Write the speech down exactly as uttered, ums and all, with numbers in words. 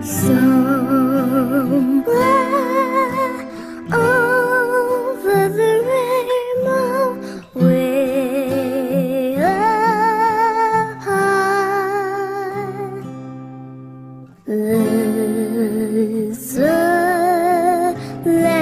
Somewhere over the rainbow, way up high, there's a